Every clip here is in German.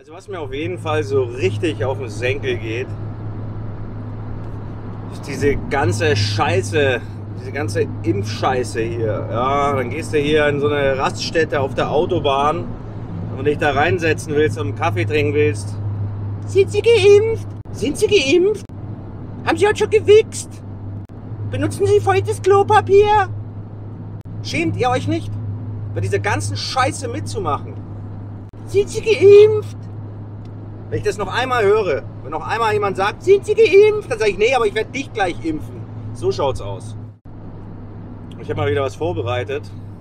Also was mir auf jeden Fall so richtig auf den Senkel geht, ist diese ganze Scheiße, diese ganze Impfscheiße hier. Ja, dann gehst du hier in so eine Raststätte auf der Autobahn und dich da reinsetzen willst und einen Kaffee trinken willst. Sind Sie geimpft? Sind Sie geimpft? Haben Sie heute schon gewichst? Benutzen Sie feuchtes Klopapier? Schämt ihr euch nicht, bei dieser ganzen Scheiße mitzumachen? Sind Sie geimpft? Wenn ich das noch einmal höre, wenn noch einmal jemand sagt, sind Sie geimpft? Dann sage ich, nee, aber ich werde dich gleich impfen. So schaut's aus. Ich habe mal wieder was vorbereitet.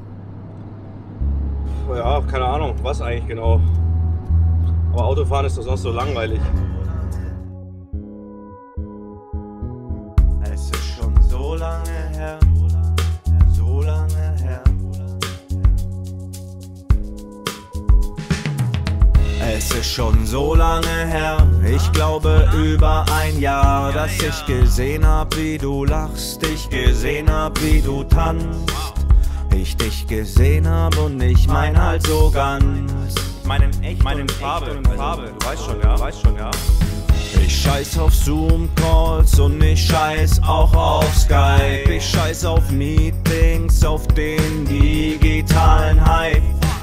Ja, keine Ahnung, was eigentlich genau. Aber Autofahren ist doch sonst so langweilig. Es ist schon so lange her, so lange her. Es ist schon so lange her, ich glaube über ein Jahr, dass ich gesehen hab, wie du lachst, ich gesehen hab, wie du tanzt. Ich dich gesehen hab und ich mein halt so ganz. Ich meine in Farbe, du weißt schon, ja. Ich scheiß auf Zoom-Calls und ich scheiß auch auf Skype. Ich scheiß auf Meetings, auf den digitalen Hype.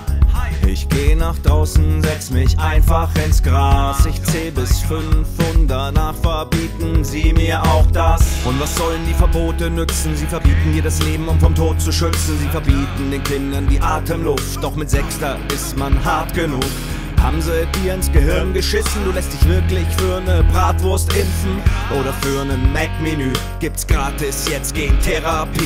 Ich geh nach draußen, setz mich einfach ins Gras. Ich zähl bis 5 und danach verbieten sie mir auch das. Und was sollen die Verbote nützen? Sie verbieten dir das Leben, um vom Tod zu schützen. Sie verbieten den Kindern die Atemluft, doch mit Sechster ist man hart genug. Haben sie dir ins Gehirn geschissen? Du lässt dich wirklich für eine Bratwurst impfen? Oder für ein Mac-Menü gibt's gratis jetzt Gentherapie.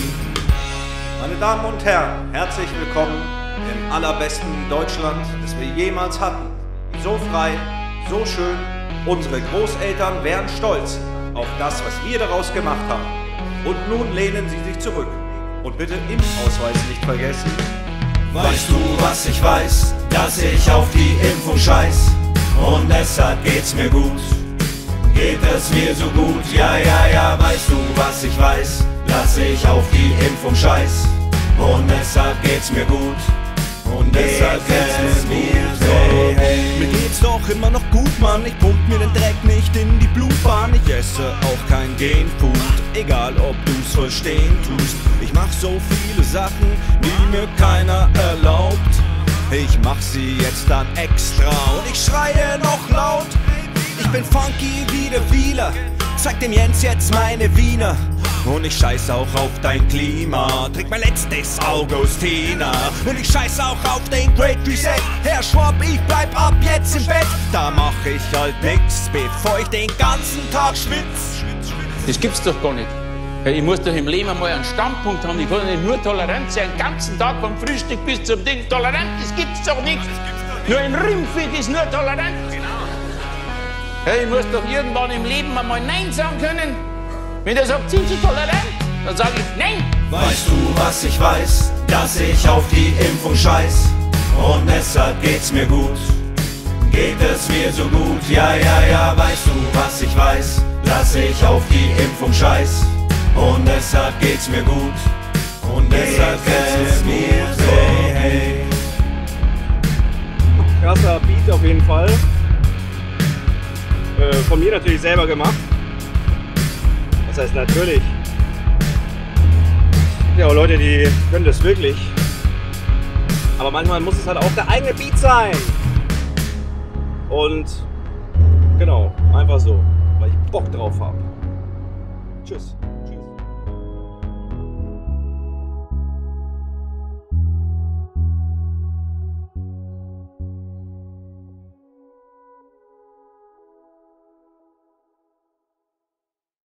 Meine Damen und Herren, herzlich willkommen im allerbesten Deutschland, das wir jemals hatten. So frei, so schön. Unsere Großeltern wären stolz auf das, was wir daraus gemacht haben. Und nun lehnen sie sich zurück. Und bitte Impfausweis nicht vergessen. Weißt du, was ich weiß? Dass ich auf die Impfung scheiß. Und deshalb geht's mir gut. Geht es mir so gut? Ja, ja, ja. Weißt du, was ich weiß? Dass ich auf die Impfung scheiß. Und deshalb geht's mir gut. Und deshalb geht's mir gut, hey, hey. Mir geht's doch immer noch gut, Mann. Ich pump mir den Dreck nicht in die Blutbahn. Ich esse auch kein Genfood, egal ob du's verstehen tust. Ich mach so viele Sachen, die mir keiner erlaubt. Ich mach sie jetzt dann extra und ich schreie noch laut. Ich bin funky wie der Wieler, zeig dem Jens jetzt meine Wiener. Und ich scheiß auch auf dein Klima, trink mein letztes Augustina. Und ich scheiß auch auf den Great Reset. Herr Schwab, ich bleib ab jetzt im Bett. Da mach ich halt nix, bevor ich den ganzen Tag schwitz. Das gibt's doch gar nicht. Ich muss doch im Leben einmal einen Standpunkt haben. Ich kann nicht nur tolerant sein, den ganzen Tag vom Frühstück bis zum Ding. Tolerant, das gibt's doch nicht. Nur ein Rimpfig ist nur tolerant. Ich muss doch irgendwann im Leben einmal Nein sagen können. Wenn ihr sagt, sind Sie tolerant, dann sage ich Nein. Weißt du, was ich weiß? Dass ich auf die Impfung scheiß. Und deshalb geht's mir gut. Geht es mir so gut? Ja, ja, ja. Weißt du, was ich weiß? Dass ich auf die Impfung scheiß. Und deshalb geht's mir gut. Und deshalb geht's mir gut, hey, hey. Krasser Beat auf jeden Fall. Von mir natürlich selber gemacht. Das heißt natürlich, ja, Leute, die können das wirklich. Aber manchmal muss es halt auch der eigene Beat sein. Und genau, einfach so, weil ich Bock drauf habe. Tschüss.